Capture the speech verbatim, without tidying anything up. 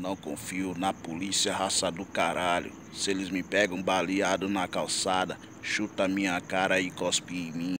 Não confio na polícia, raça do caralho. Se eles me pegam baleado na calçada, chuta minha cara e cospe em mim.